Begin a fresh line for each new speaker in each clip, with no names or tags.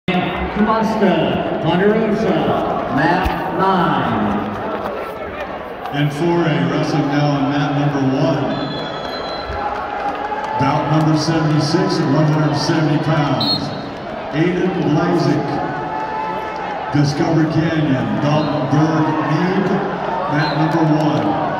Costa, Ponderosa, mat 9.
And 4A wrestling now on mat number 1. Bout number 76 at 170 pounds. Match-Blazek, Discovery Canyon, Dalton Berg, Mead, mat number 1.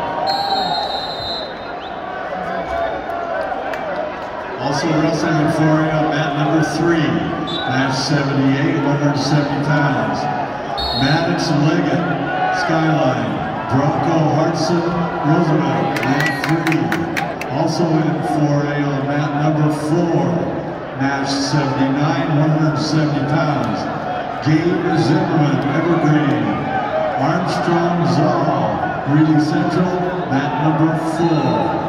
Also wrestling in 4A on mat number 3, match 78, 170 pounds. Match-Leggett, Skyline, Bronco Hartson, Roosevelt, mat 3. Also in 4A on mat number 4, match 79, 170 pounds. Gabe Zimmerman, Evergreen, Armstrong Zahl, Greeley Central, mat number 4.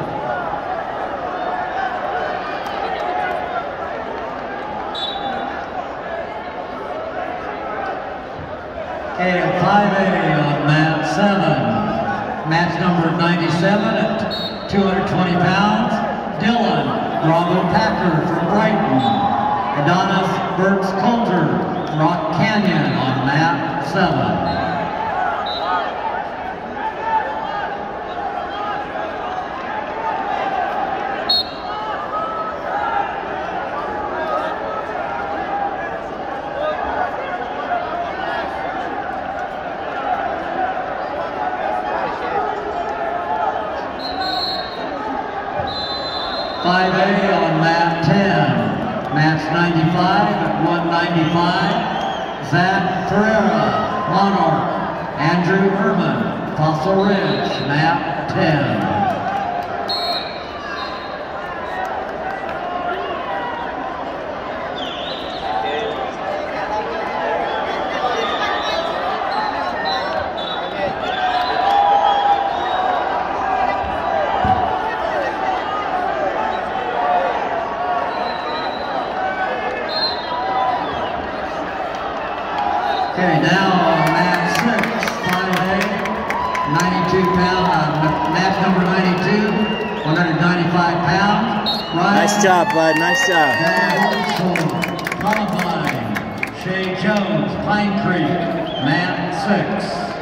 Okay, 5A on mat 7. Match number 97 at 220 pounds. Dylan Bravo Packer from Brighton. Adonis Burks Coulter, Rock Canyon on mat 7. Five A on mat 10, match 95 at 195. Zach Ferreira, Monarch. Andrew Herman, Fossil Ridge, mat 10. Okay, now on mat 6, 5A, 92 pound, match number 92, 195 pounds. Ryan,
nice job, bud, nice job.
Columbine, Shay Jones, Pine Creek, mat 6.